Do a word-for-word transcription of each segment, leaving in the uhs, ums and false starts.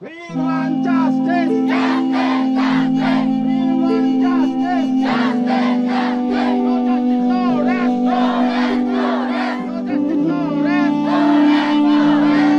We want justice. Justice, justice. We want justice. Justice, justice. No justice, no rest. No rest, no rest. No justice, no rest. No rest, no rest.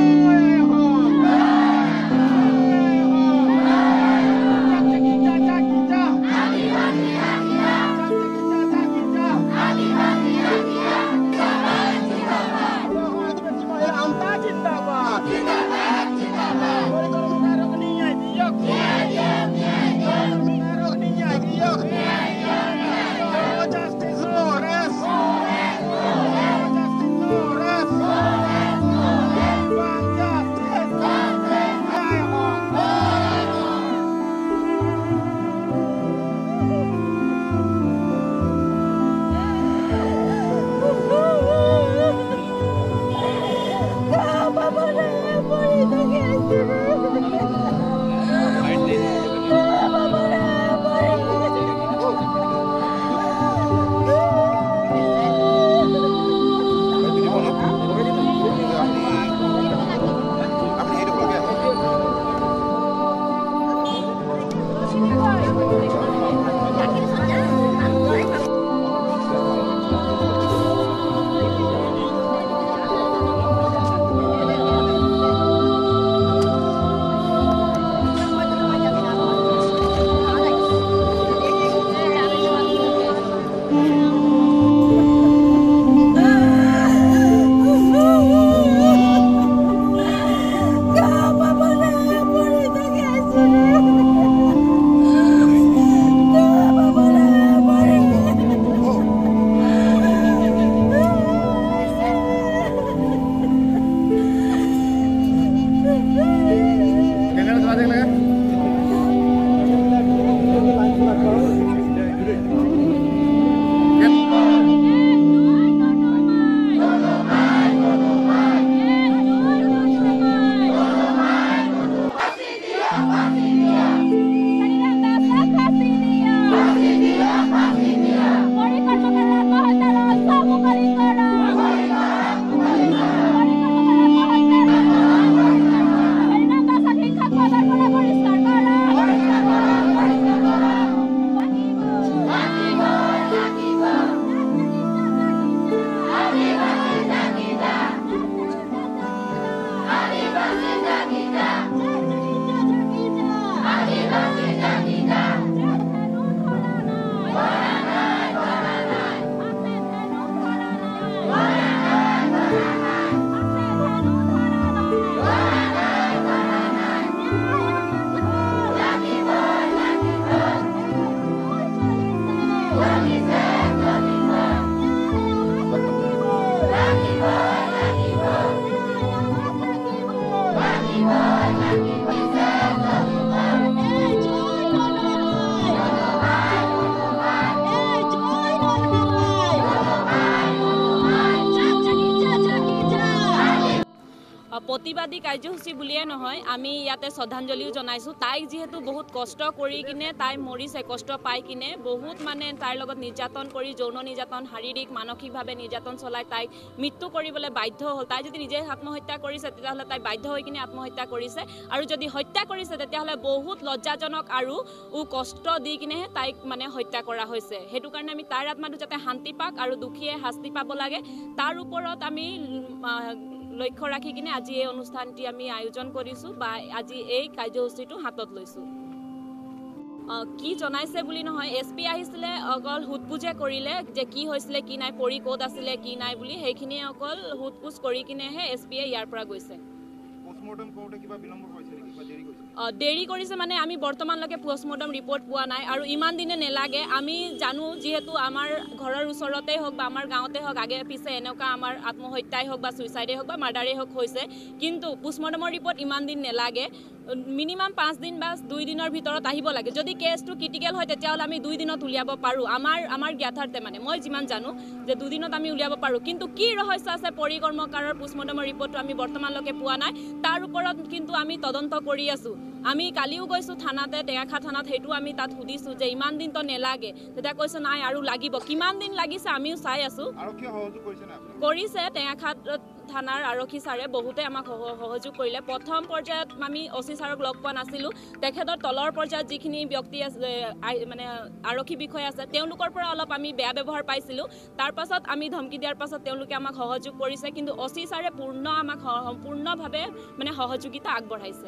प्रतिवादी कार्यसूची बुलिए নহয় আমি ইয়াতে শ্ৰদ্ধাঞ্জলিও জনাইছো তাইক যেহেতু বহুত কষ্ট কৰি কিনে তাই মৰিছে কষ্ট পাই কিনে বহুত মানে তাইৰ লগত নিৰ্যাতন কৰি যৌন নিৰ্যাতন শাৰীৰিক মানসিকভাৱে নিৰ্যাতন চলাই তাইক মৃত্যু কৰিবলৈ বাধ্য হ'ল তাই যদি নিজে আত্মহত্যা কৰিছে তেতিয়াহ'লে তাই বাধ্য হৈ কিনে আত্মহত্যা কৰিছে আৰু যদি হত্যা কৰিছে তেতিয়াহ'লে বহুত লজ্জাজনক আৰু উ কষ্ট দি কিনেহে তাইক মানে হত্যা কৰা হৈছে হেতু কাৰণে আমি তাইৰ আত্মাটো যাতে শান্তি পাক আৰু দুখীয়ে শাস্তি পাব লাগে তাৰ ওপৰত আমি লক্ষ্য ৰাখি কিনে আজি এই অনুষ্ঠানটি আমি আয়োজন কৰিছো বা আজি এই কাৰ্যসূচীটো হাতত লৈছো কি জনাইছে বুলি নহয় এসপি আহিছিলে অকল হুতপুজে কৰিলে যে কি হৈছিলে কি নাই পৰি কোড আছিলে কি নাই বুলি সেইখিনি অকল হুতপুজ কৰি কিনেহে এসপি ইয়াৰ পৰা গৈছে পোষ্টমৰ্টম কৰোতে কিবা বিলম্ব হৈছে নেকি বা দেৰি কৰিছে দেৰি কৰিছে মানে আমি বৰ্তমানলৈকে পোষ্টমৰ্টম ৰিপৰ্ট পোৱা নাই আৰু ইমান দিনে নেলাগে আমি জানো যেহেতু আমাৰ ঘৰৰ ওচৰতে হওক বা আমাৰ গাঁৱতে হওক আগে পিছে এনেকুৱা আমাৰ আত্মহত্যাই হওক বা সুইচাইডে হওক বা মাৰ্ডাৰে হওক হৈছে কিন্তু পোষ্টমৰ্টমৰ ৰিপৰ্ট ইমান দিন নেলাগে মিনিমাম পাঁচ দিন বা দুই দিনৰ ভিতৰত আহিব লাগে যদি কেছটো ক্ৰিটিকেল হয় তেতিয়াহ'লে আমি দুই দিনত উলিয়াব পাৰোঁ আমাৰ আমাৰ জ্ঞাতাৰ্থে মানে মই যিমান জানো যে দুই দিনত আমি উলিয়াব পাৰোঁ কিন্তু কি ৰহস্য আছে পৰিকৰ্মকাৰৰ পোষ্টমৰ্টমৰ ৰিপৰ্টটো আমি বৰ্তমানলৈকে পোৱা নাই তাৰ ওপৰত কিন্তু আমি তদন্ত কৰি আছোঁ আমি কালিও গৈছোঁ থানাতে টেঙাখা থানাত সেইটো আমি তাত সুধিছোঁ যে ইমান দিন তো নেলাগে তেতিয়া কৈছে নাই আৰু লাগিব কিমান দিন লাগিছে আমিও চাই আছোঁ কৰিছে টেঙাখাত থানাৰ আৰক্ষী ছাৰে বহুতে আমাক সহযোগ কৰিলে। প্ৰথম পৰ্যায়ত আমি অচি ছাৰক লগ পোৱা নাছিলোঁ। তেখেতৰ তলৰ পৰ্যায়ত যিখিনি ব্যক্তি আছে মানে আৰক্ষী বিষয়া আছে তেওঁলোকৰ পৰা অলপ আমি বেয়া ব্যৱহাৰ পাইছিলোঁ। তাৰ পাছত আমি ধমকি দিয়াৰ পাছত তেওঁলোকে আমাক সহযোগ কৰিছে, কিন্তু অচি ছাৰে পূৰ্ণ আমাক সম্পূৰ্ণভাৱে মানে সহযোগিতা আগবঢ়াইছে।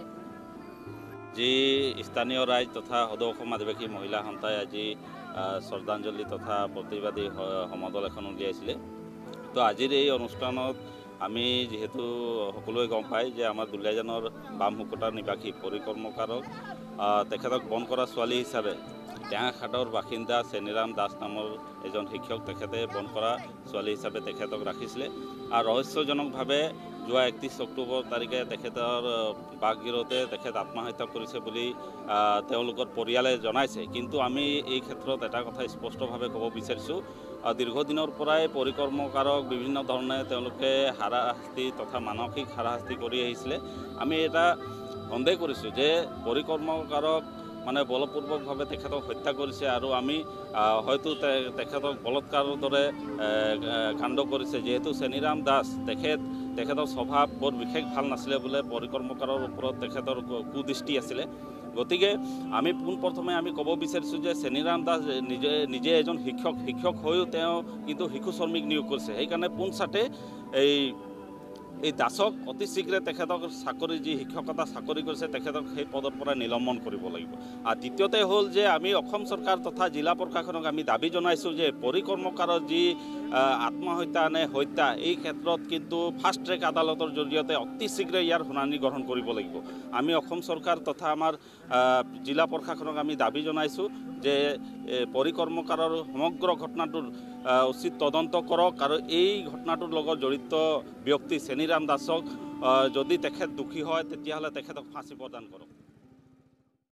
যি স্থানীয় ৰাইজ তথা সদৌ অসম আদিবাসী মহিলা সন্থাই আজি শ্ৰদ্ধাঞ্জলি তথা প্ৰতিবাদী সমদল এখন উলিয়াইছিলে। তো আজিৰ এই অনুষ্ঠানত আমি যিহেতু সকলোৱে গম পায় যে আমাৰ দুলীয়াজানৰ বামহুকটাৰ নিবাসী পৰিকৰ্মকাৰক তেখেতক বন কৰা ছোৱালী হিচাপে টেঙাখাটৰ বাসিন্দা চেনিৰাম দাস নামৰ এজন শিক্ষক তেখেতে বন কৰা ছোৱালী হিচাপে তেখেতক ৰাখিছিলে। আৰু ৰহস্যজনকভাৱে যোৱা একত্ৰিছ অক্টোবৰ তাৰিখে তেখেতৰ বাসগৃহতে তেখেত আত্মহত্যা কৰিছে বুলি তেওঁলোকৰ পৰিয়ালে জনাইছে। কিন্তু আমি এই ক্ষেত্ৰত এটা কথা স্পষ্টভাৱে ক'ব বিচাৰিছোঁ, দীৰ্ঘদিনৰ পৰাই পৰিকৰ্মকাৰক বিভিন্ন ধৰণে তেওঁলোকে হাৰাশাস্তি তথা মানসিক হাৰাশাস্তি কৰি আহিছিলে। আমি এটা সন্দেহ কৰিছোঁ যে পৰিকৰ্মকাৰক মানে বলপূৰ্বকভাৱে তেখেতক হত্যা কৰিছে আৰু আমি হয়তো তেখেতক বলৎকাৰৰ দৰে কাণ্ড কৰিছে। যিহেতু চেনিৰাম দাস তেখেত তেখেতৰ স্বভাৱ বৰ বিশেষ ভাল নাছিলে বোলে, পৰিকৰ্মকাৰৰ ওপৰত তেখেতৰ কুদৃষ্টি আছিলে। গতিকে আমি পোনপ্ৰথমে আমি ক'ব বিচাৰিছোঁ যে চেনিৰাম দাস নিজে নিজে এজন শিক্ষক শিক্ষক হৈও তেওঁ কিন্তু শিশু শ্ৰমিক নিয়োগ কৰিছে। সেইকাৰণে পোনচাতে এই এই দাসক অতি শীঘ্ৰে তেখেতক চাকৰি যি শিক্ষকতা চাকৰি কৰিছে তেখেতক সেই পদৰ পৰা নিলম্বন কৰিব লাগিব। আৰু দ্বিতীয়তে হ'ল যে আমি অসম চৰকাৰ তথা জিলা প্ৰশাসনক আমি দাবী জনাইছোঁ যে পৰিকৰ্মকাৰৰ যি আত্মহত্যা নে হত্যা এই ক্ষেত্ৰত কিন্তু ফাষ্ট ট্ৰেক আদালতৰ জৰিয়তে অতি শীঘ্ৰে ইয়াৰ শুনানি গ্ৰহণ কৰিব লাগিব। আমি অসম চৰকাৰ তথা আমাৰ জিলা প্ৰশাসনক আমি দাবী জনাইছোঁ যে পৰিকৰ্মকাৰৰ সমগ্ৰ ঘটনাটোৰ উচিত তদন্ত কৰক আৰু এই ঘটনাটোৰ লগত জড়িত ব্যক্তি চেনিৰাম দাসক যদি তেখেত দোষী হয় তেতিয়াহ'লে তেখেতক ফাঁচী প্ৰদান কৰক।